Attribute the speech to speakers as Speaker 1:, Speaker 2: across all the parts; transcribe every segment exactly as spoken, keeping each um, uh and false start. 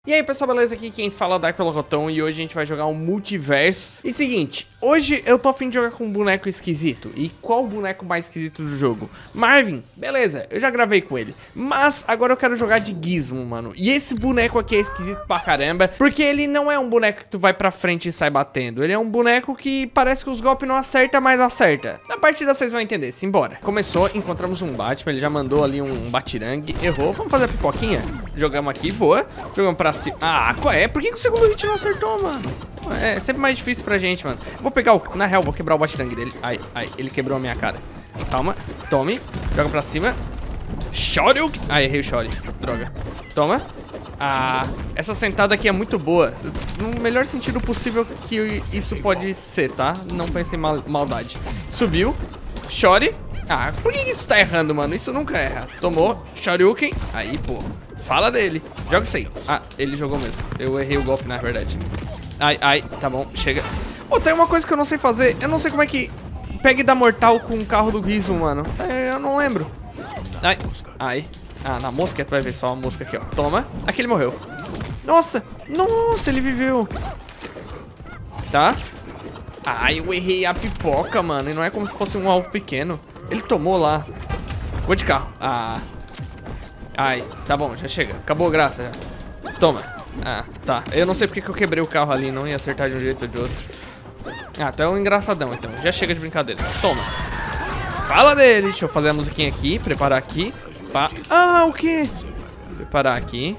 Speaker 1: E aí pessoal, beleza? Aqui quem fala é o Dark Peloton e hoje a gente vai jogar um multiverso. E seguinte, hoje eu tô a fim de jogar com um boneco esquisito. E qual o boneco mais esquisito do jogo? Marvin, beleza, eu já gravei com ele. Mas agora eu quero jogar de Gizmo, mano. E esse boneco aqui é esquisito pra caramba, porque ele não é um boneco que tu vai pra frente e sai batendo. Ele é um boneco que parece que os golpes não acertam, mas acerta. Na partida vocês vão entender, simbora. Começou, encontramos um Batman, ele já mandou ali um batirangue, errou. Vamos fazer a pipoquinha? Jogamos aqui, boa. Jogamos pra cima. Ah, qual é? Por que, que o segundo hit não acertou, mano? É sempre mais difícil pra gente, mano. Vou pegar o... Na real, vou quebrar o batirangue dele. Ai, ai, ele quebrou a minha cara. Calma, tome. Joga pra cima. Shoryuken. Ah, errei o Shoryuken. Droga. Toma. Ah, essa sentada aqui é muito boa. No melhor sentido possível que isso pode ser, tá? Não pense em mal maldade. Subiu. Shory. Ah, por que isso tá errando, mano? Isso nunca erra. Tomou. Shoryuken. Aí, pô. Fala dele. Joga isso aí. Ah, ele jogou mesmo. Eu errei o golpe, na verdade. Ai, ai. Tá bom. Chega. Pô, tem uma coisa que eu não sei fazer. Eu não sei como é que pega e dá mortal com o carro do Gizmo, mano. É, eu não lembro. Ai. Ai. Ah, na mosca tu vai ver só a mosca aqui, ó. Toma. Aqui ele morreu. Nossa. Nossa, ele viveu. Tá. Ai, eu errei a pipoca, mano. E não é como se fosse um alvo pequeno. Ele tomou lá. Vou de carro. Ah. Ai, tá bom, já chega. Acabou a graça já. Toma. Ah, tá. Eu não sei porque que eu quebrei o carro ali. Não ia acertar de um jeito ou de outro. Ah, tu é um engraçadão, então. Já chega de brincadeira. Toma. Fala dele. Deixa eu fazer a musiquinha aqui. Preparar aqui. Pá. Ah, o quê? Preparar aqui.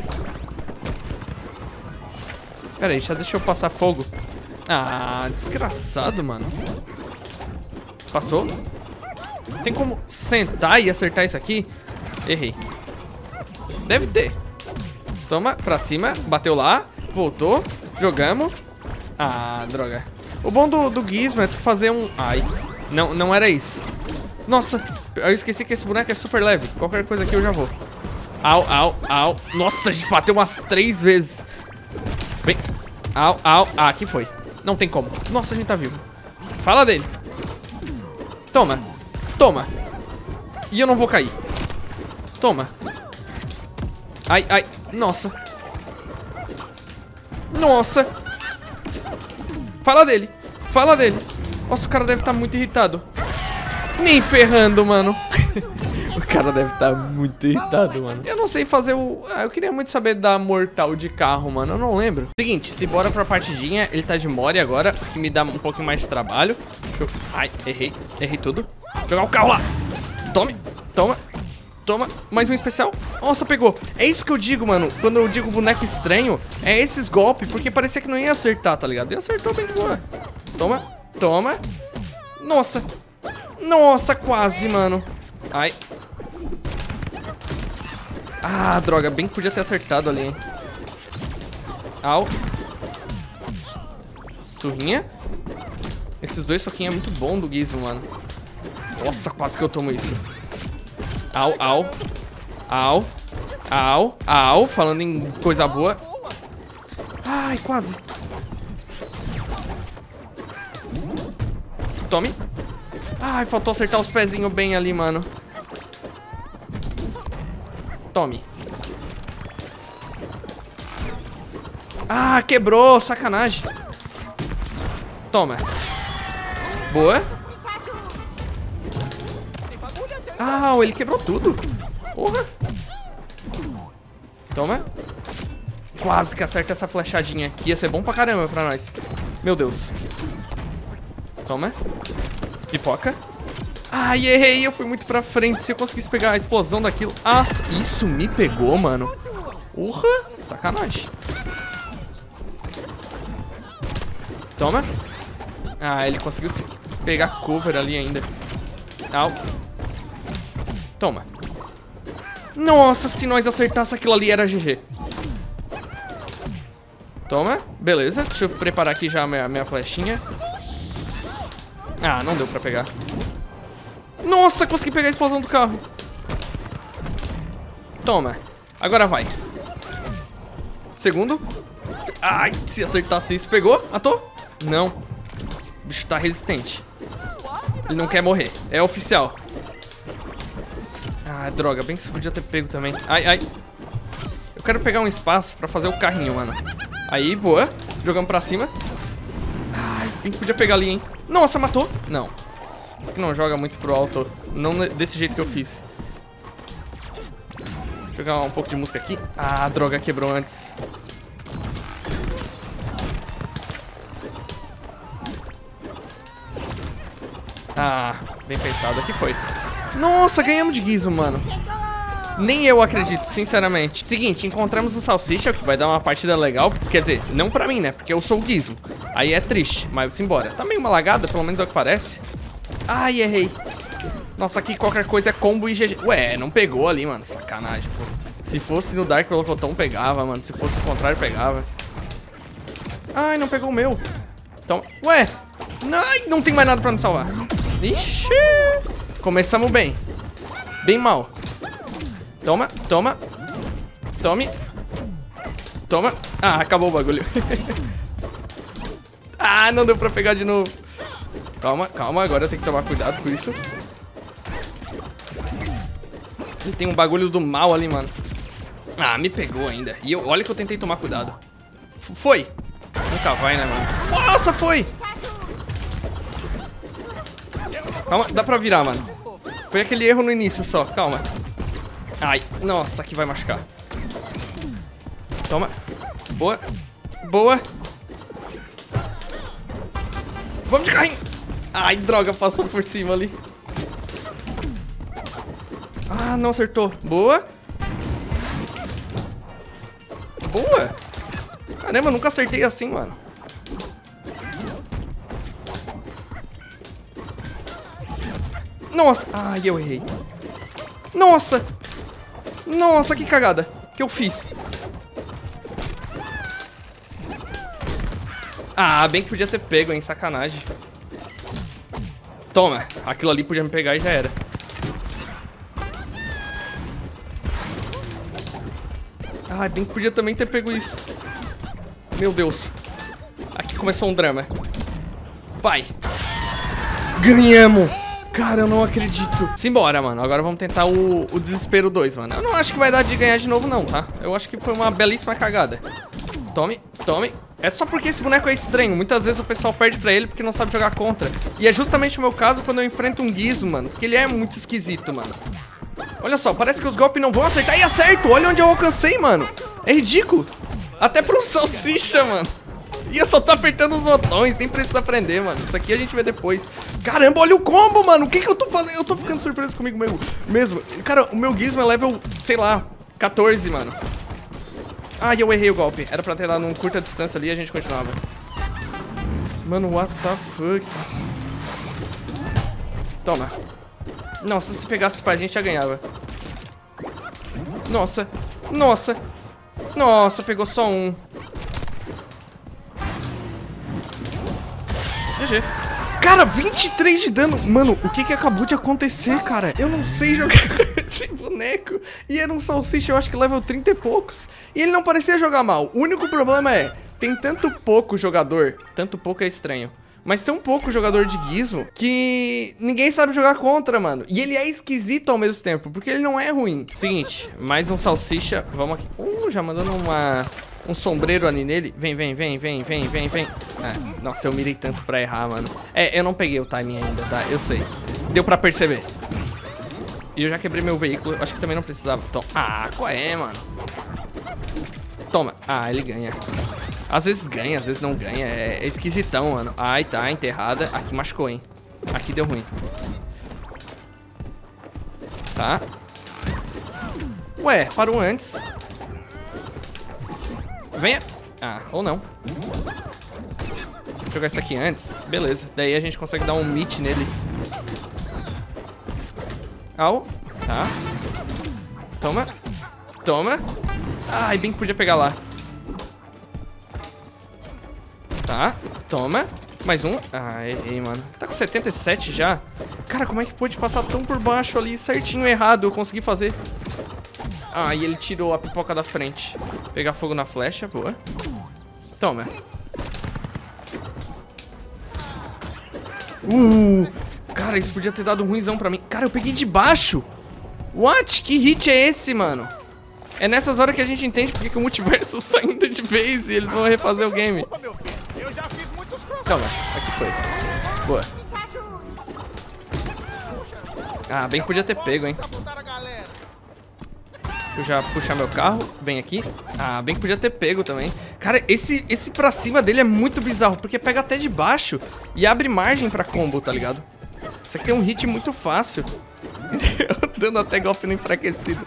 Speaker 1: Pera aí, já deixa eu passar fogo. Ah, desgraçado, mano. Passou. Tem como sentar e acertar isso aqui? Errei. Deve ter. Toma, pra cima. Bateu lá. Voltou. Jogamos. Ah, droga. O bom do, do Gizmo é tu fazer um... Ai. Não, não era isso. Nossa. Eu esqueci que esse boneco é super leve. Qualquer coisa aqui eu já vou. Au, au, au. Nossa, a gente bateu umas três vezes. Vem. Au, au. Ah, aqui foi. Não tem como. Nossa, a gente tá vivo. Fala dele. Toma. Toma. E eu não vou cair. Toma. Ai, ai. Nossa. Nossa. Fala dele. Fala dele. Nossa, o cara deve estar muito irritado. Nem ferrando, mano. O cara deve estar muito irritado, mano. Eu não sei fazer o... Ah, eu queria muito saber dar mortal de carro, mano. Eu não lembro. Seguinte, se bora pra partidinha. Ele tá de Mori agora, que me dá um pouquinho mais de trabalho. Deixa eu... Ai, errei. Errei tudo. Jogar o carro lá. Tome. Toma. Toma, mais um especial. Nossa, pegou. É isso que eu digo, mano. Quando eu digo boneco estranho, é esses golpes, porque parecia que não ia acertar, tá ligado? E acertou bem de boa. Toma, toma. Nossa. Nossa, quase, mano. Ai. Ah, droga. Bem que podia ter acertado ali, hein. Au. Surrinha. Esses dois soquinhos é muito bom do Gizmo, mano. Nossa, quase que eu tomo isso. Au, au. Au. Au. Au. Falando em coisa boa. Ai, quase. Tome. Ai, faltou acertar os pezinhos bem ali, mano. Tome. Ah, quebrou. Sacanagem. Toma. Boa. Ah, ele quebrou tudo. Porra. Toma. Quase que acerta essa flechadinha aqui. Ia ser bom pra caramba pra nós. Meu Deus. Toma. Pipoca. Ai, errei. Eu fui muito pra frente. Se eu conseguisse pegar a explosão daquilo. Ah, isso me pegou, mano. Porra. Sacanagem. Toma. Ah, ele conseguiu se pegar cover ali ainda. Au. Toma. Nossa, se nós acertasse aquilo ali era G G. Toma, beleza. Deixa eu preparar aqui já a minha, minha flechinha. Ah, não deu pra pegar. Nossa, consegui pegar a explosão do carro. Toma. Agora vai. Segundo. Ai, se acertasse isso, pegou? Matou? Não. O bicho tá resistente. Ele não quer morrer. É oficial. Ah, droga, bem que você podia ter pego também. Ai, ai. Eu quero pegar um espaço pra fazer o carrinho, mano. Aí, boa. Jogamos pra cima. Ai, bem que podia pegar ali, hein. Nossa, matou? Não. Isso aqui não joga muito pro alto. Não desse jeito que eu fiz. Vou jogar um pouco de música aqui. Ah, a droga quebrou antes. Ah, bem pensado. Aqui foi. Nossa, ganhamos de Gizmo, mano. Nem eu acredito, sinceramente. Seguinte, encontramos um Salsicha, que vai dar uma partida legal. Quer dizer, não pra mim, né? Porque eu sou o Gizmo. Aí é triste, mas simbora. Tá meio uma lagada, pelo menos é o que parece. Ai, errei. Nossa, aqui qualquer coisa é combo e G G. Ué, não pegou ali, mano. Sacanagem, pô. Se fosse no Dark Melocotão, pegava, mano. Se fosse o contrário, pegava. Ai, não pegou o meu. Então, ué. Ai, não tem mais nada pra me salvar. Ixi. Começamos bem. Bem mal. Toma, toma. Tome. Toma. Ah, acabou o bagulho. Ah, não deu pra pegar de novo. Calma, calma. Agora eu tenho que tomar cuidado com isso. Ele tem um bagulho do mal ali, mano. Ah, me pegou ainda. E eu, olha que eu tentei tomar cuidado. F foi. Nunca vai, né, mano? Nossa, foi. Calma, dá pra virar, mano. Foi aquele erro no início só, calma. Ai, nossa, aqui vai machucar. Toma. Boa. Boa. Vamos de carrinho. Ai, droga, passou por cima ali. Ah, não acertou. Boa. Boa. Caramba, eu nunca acertei assim, mano. Nossa. Ai, eu errei. Nossa. Nossa, que cagada que eu fiz. Ah, bem que podia ter pego, hein, sacanagem. Toma, aquilo ali podia me pegar e já era. Ah, bem que podia também ter pego isso. Meu Deus. Aqui começou um drama. Vai. Ganhamos. Cara, eu não acredito. Simbora, mano. Agora vamos tentar o, o Desespero dois, mano. Eu não acho que vai dar de ganhar de novo, não, tá? Eu acho que foi uma belíssima cagada. Tome, tome. É só porque esse boneco é estranho. Muitas vezes o pessoal perde pra ele porque não sabe jogar contra. E é justamente o meu caso quando eu enfrento um Gizmo, mano. Porque ele é muito esquisito, mano. Olha só, parece que os golpes não vão acertar. E acerto! Olha onde eu alcancei, mano. É ridículo. Até pra um Salsicha, mano. E eu só tô apertando os botões, nem precisa aprender, mano. Isso aqui a gente vê depois. Caramba, olha o combo, mano. O que que eu tô fazendo? Eu tô ficando surpreso comigo mesmo. mesmo. Cara, o meu Gizmo é level, sei lá, quatorze, mano. Ah, eu errei o golpe. Era pra ter dado um curta distância ali e a gente continuava. Mano, what the fuck? Toma. Nossa, se pegasse pra gente, já ganhava. Nossa. Nossa. Nossa, pegou só um. G G. Cara, vinte e três de dano. Mano, o que que acabou de acontecer, cara? Eu não sei jogar esse boneco. E era um Salsicha, eu acho que level trinta e poucos. E ele não parecia jogar mal. O único problema é, tem tanto pouco jogador. Tanto pouco é estranho. Mas tem um pouco jogador de Gizmo que ninguém sabe jogar contra, mano. E ele é esquisito ao mesmo tempo, porque ele não é ruim. Seguinte, mais um Salsicha. Vamos aqui. Uh, já mandando uma... um sombreiro ali nele. Vem, vem, vem, vem, vem, vem, vem. Ah, nossa, eu mirei tanto pra errar, mano. É, eu não peguei o timing ainda, tá? Eu sei. Deu pra perceber. E eu já quebrei meu veículo. Acho que também não precisava. Então, ah, qual é, mano? Toma. Ah, ele ganha. Às vezes ganha, às vezes não ganha. É, é esquisitão, mano. Ai, tá, enterrada. Aqui machucou, hein? Aqui deu ruim. Tá. Ué, parou antes. Venha. Ah, ou não. Vou jogar isso aqui antes. Beleza. Daí a gente consegue dar um meet nele. Au. Tá. Toma. Toma. Ai, bem que podia pegar lá. Tá. Toma. Mais um. Ah, errei, mano. Tá com setenta e sete já. Cara, como é que pôde passar tão por baixo ali, certinho, errado? Eu consegui fazer. Ah, e ele tirou a pipoca da frente. Pegar fogo na flecha, boa. Toma. Uh, cara, isso podia ter dado um ruimzão pra mim. Cara, eu peguei de baixo. What? Que hit é esse, mano? É nessas horas que a gente entende porque que o multiverso tá indo de vez e eles vão refazer o game. Calma, aqui foi. Boa. Ah, bem que podia ter pego, hein. Deixa eu já puxar meu carro. Vem aqui. Ah, bem que podia ter pego também. Cara, esse, esse pra cima dele é muito bizarro, porque pega até de baixo e abre margem pra combo, tá ligado? Isso aqui tem um hit muito fácil. Dando até golpe no enfraquecido.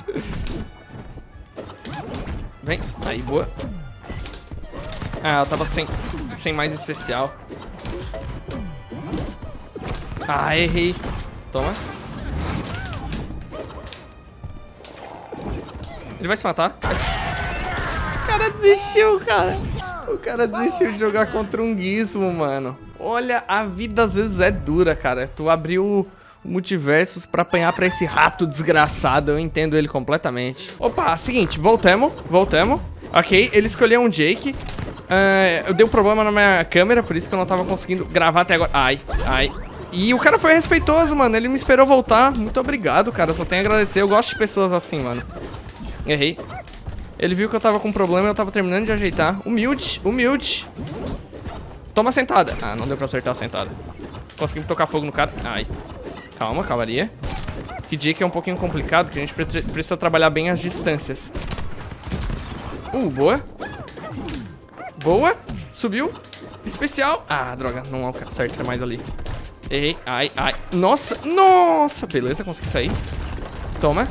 Speaker 1: Vem. Aí, boa. Ah, eu tava sem, sem mais especial. Ah, errei. Toma. Ele vai se matar. O cara desistiu, cara. O cara desistiu de jogar contra um gizmo, mano. Olha, a vida às vezes é dura, cara. Tu abriu o multiversos pra apanhar pra esse rato desgraçado. Eu entendo ele completamente. Opa, seguinte, voltemos. Voltemos. Ok, ele escolheu um Jake. Uh, eu dei um problema na minha câmera, por isso que eu não tava conseguindo gravar até agora. Ai, ai. E o cara foi respeitoso, mano. Ele me esperou voltar. Muito obrigado, cara. Eu só tenho a agradecer. Eu gosto de pessoas assim, mano. Errei. Ele viu que eu tava com problema e eu tava terminando de ajeitar. Humilde, humilde. Toma a sentada. Ah, não deu pra acertar a sentada. Conseguimos tocar fogo no cara. Ai. Calma, calmaria. Que Jake é um pouquinho complicado, que a gente precisa trabalhar bem as distâncias. Uh, boa. Boa. Subiu. Especial. Ah, droga. Não acerta mais ali. Errei. Ai, ai. Nossa. Nossa. Beleza, consegui sair. Toma.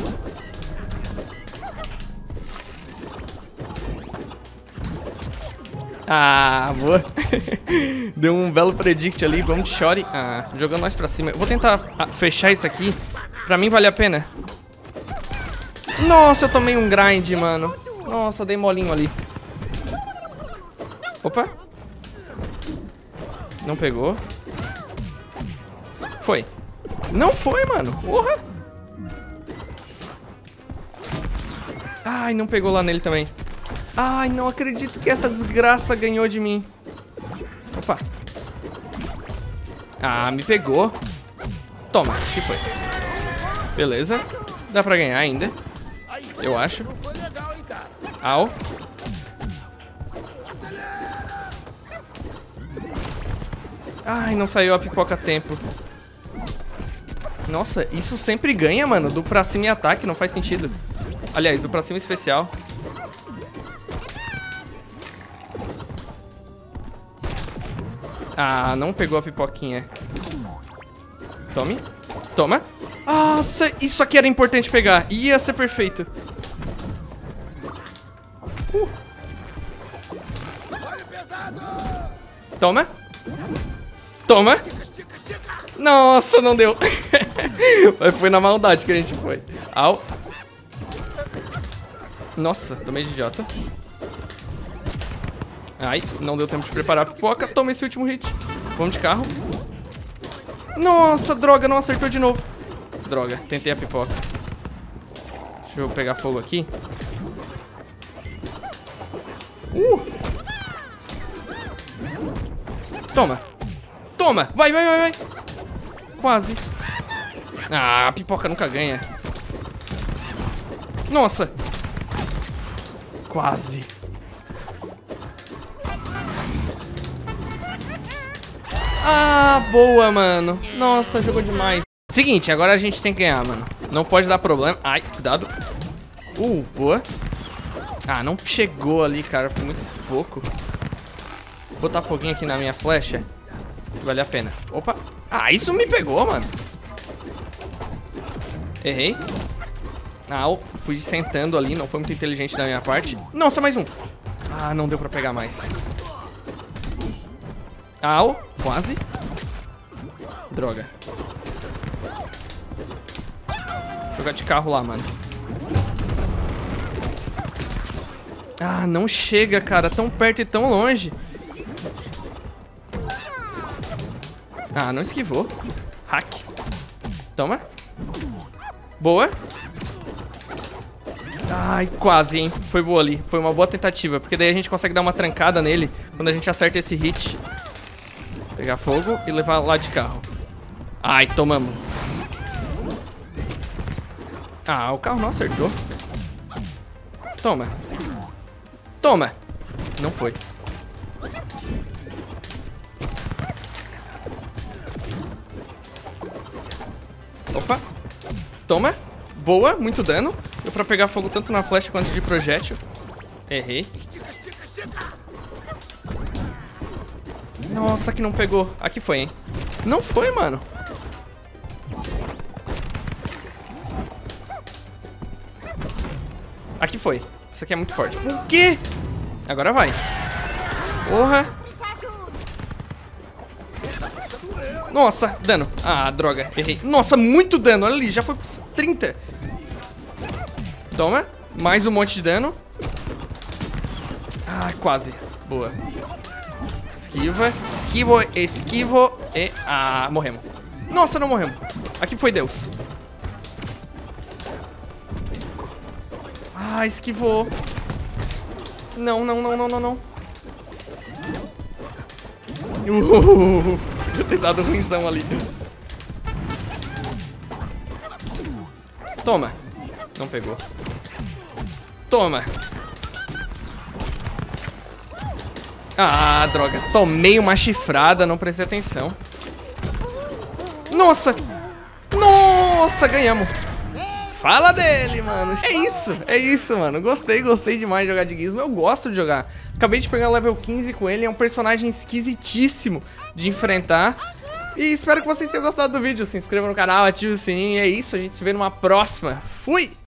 Speaker 1: Ah, boa. Deu um belo predict ali. Vamos de shot. Ah, jogando nós pra cima. Eu vou tentar fechar isso aqui. Pra mim vale a pena. Nossa, eu tomei um grind, mano. Nossa, dei molinho ali. Opa. Não pegou. Foi. Não foi, mano. Porra. Ai, não pegou lá nele também. Ai, não acredito que essa desgraça ganhou de mim. Opa. Ah, me pegou. Toma, que foi? Beleza. Dá pra ganhar ainda. Eu acho. Au. Ai, não saiu a pipoca a tempo. Nossa, isso sempre ganha, mano. Do pra cima e ataque, não faz sentido. Aliás, do pra cima especial. Ah, não pegou a pipoquinha. Tome. Toma. Nossa, isso aqui era importante pegar. Ia ser perfeito. Uh. Toma. Toma. Nossa, não deu. Mas foi na maldade que a gente foi. Au. Nossa, tomei de idiota. Ai, não deu tempo de preparar a pipoca. Toma esse último hit. Vamos de carro. Nossa, droga, não acertou de novo. Droga, tentei a pipoca. Deixa eu pegar fogo aqui. Uh. Toma. Toma, vai, vai, vai, vai. Quase. Ah, a pipoca nunca ganha. Nossa. Quase. Ah, boa, mano. Nossa, jogou demais. Seguinte, agora a gente tem que ganhar, mano. Não pode dar problema. Ai, cuidado. Uh, boa. Ah, não chegou ali, cara. Foi muito pouco. Vou botar foguinho aqui na minha flecha. Vale a pena. Opa. Ah, isso me pegou, mano. Errei. Ah, fui sentando ali. Não foi muito inteligente da minha parte. Nossa, mais um. Ah, não deu pra pegar mais. Au, quase. Droga. Vou jogar de carro lá, mano. Ah, não chega, cara. Tão perto e tão longe. Ah, não esquivou. Hack. Toma. Boa. Ai, quase, hein. Foi boa ali. Foi uma boa tentativa. Porque daí a gente consegue dar uma trancada nele quando a gente acerta esse hit. Pegar fogo e levar lá de carro. Ai, tomamos. Ah, o carro não acertou. Toma. Toma. Não foi. Opa. Toma. Boa, muito dano. Deu pra pegar fogo tanto na flecha quanto de projétil. Errei. Nossa, que não pegou. Aqui foi, hein? Não foi, mano. Aqui foi. Isso aqui é muito forte. O quê? Agora vai. Porra. Nossa, dano. Ah, droga. Errei. Nossa, muito dano. Olha ali, já foi por trinta. Toma. Mais um monte de dano. Ah, quase. Boa. Esquiva. Esquivo, esquivo e... Ah, morremos. Nossa, não morremos. Aqui foi Deus. Ah, esquivou. Não, não, não, não, não, não. Uh, eu tenho dado ruimzão ali. Toma. Não pegou. Toma. Ah, droga. Tomei uma chifrada, não prestei atenção. Nossa. Nossa, ganhamos. Fala dele, mano. É isso, é isso, mano. Gostei, gostei demais de jogar de Gizmo. Eu gosto de jogar. Acabei de pegar level quinze com ele. É um personagem esquisitíssimo de enfrentar. E espero que vocês tenham gostado do vídeo. Se inscreva no canal, ative o sininho. E é isso, a gente se vê numa próxima. Fui!